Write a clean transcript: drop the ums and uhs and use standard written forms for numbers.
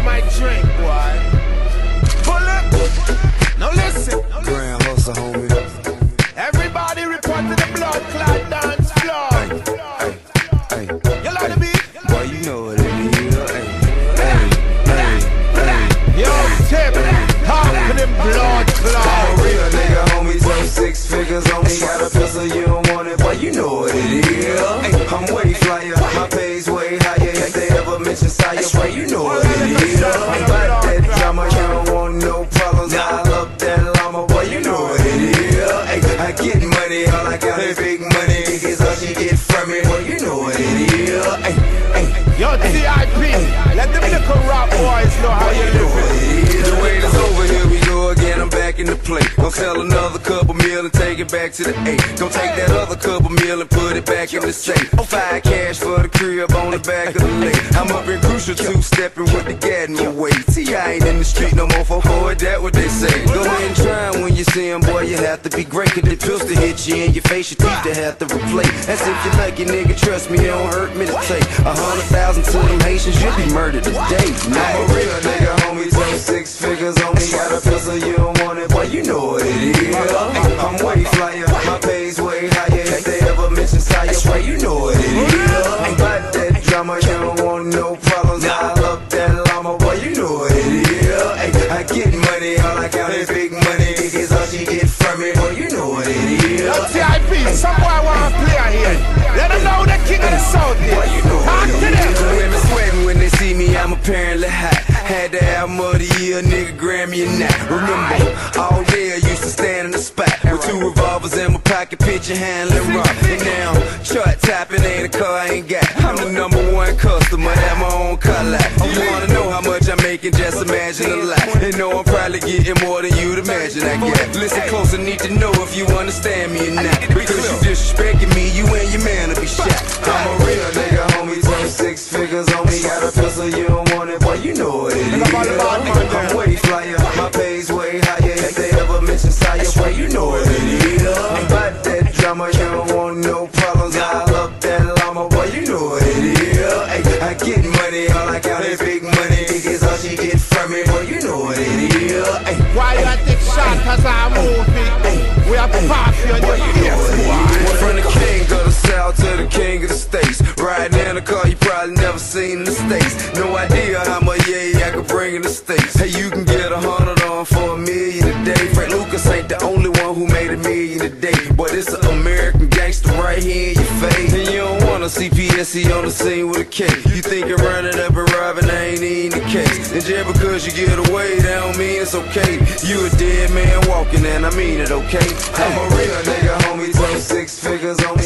my drink, boy. Pull up. Now listen. Grand hustle, homie. Everybody report to the blood clot dance floor. Hey, You love the beat? boy, you know what it is. Hey, Yo, Tip, talk to them blood clot. I'm a real nigga, homie. So 6 figures on me. Got a pistol, you don't want it, boy, you know what it is. I'm way flyer, my pay's way higher. If they ever mention Sire, boy, you know what it is. I'm about that drama, you don't want no problems. I love that llama, boy, you know what it is. I get money, all I got is big money. Niggas all she get from me, boy, you know what it is. Yo, TIP, let them little rap boys know how you living. The wait is over, here we go again, I'm back in the play. Gonna sell another couple meal and take it back to the 8. Gonna take that other couple meal and put it back in the safe. 5 cash for the crib on the back of the lake. I'm up in Crucial 2, stepping with the Gadman way. See, I ain't in the street no more, for forward, that what they say. Go ahead and try 'em when you see 'em, boy, you have to be great. Cause the pistol hit you in your face, your teeth to have to replace. That's if you lucky, nigga, trust me, it don't hurt me to take 100,000 to them Haitians, you'll be murdered today. I'm a real nigga, homie, so 6 figures on me. Got a pistol, you don't want it, boy, you know what it is. I'm way flyer, my pay's way higher. If they ever mention Sire, boy, you know what it is. I'm about that drama, you don't want no problems. I love that llama, boy, you know what it is. I get money, all I got is big money. Niggas all she get from me, boy, you know what it is. Yo, TIP, some boy wanna play here. Let them know the king of the south is. Talk to them. Women sweating when they see me, I'm apparently hot. Had the album of the year, nigga, Grammy or not. Remember, all day I used to stand in the spot with 2 revolvers in my pocket, picture handling rock. And now, chart tapping ain't a car I ain't got. I'm the #1 customer, have my own car lot. You wanna know how much I'm making, just imagine a lot. And know I'm probably getting more than you'd imagine I get. Listen close, I need to know if you understand me or not. Because you disrespecting me, you and your man will be shot. I'm a real nigga, homie, so 6 figures on me. Got a pistol, you don't want it, boy, you know what it is. I'm way flyer, my pay's way higher. If they ever mention Sire, boy, you know what it is. I'm about that drama, you don't want no problems. I love that llama, boy, you know what it is. I get money, all I got is big money. Niggas all she get from me, boy, you know what it is. Why you take shot cause I move it? We have to pass you on your ears. From the king of the south to the king of the states. Riding in a car you probably never seen in the States. No idea how much I could bring in the States. Hey, you can get 100 on for $1 million a day. Frank Lucas ain't the only one who made $1 million a day. But it's an American gangster right here in your face. And you don't want to see PSC on the scene with a K. You think you're running up and robbing, that ain't even the case. And just because you get away, that don't mean it's okay. You a dead man walking and I mean it, okay? I'm a real nigga, homie, so 6 figures on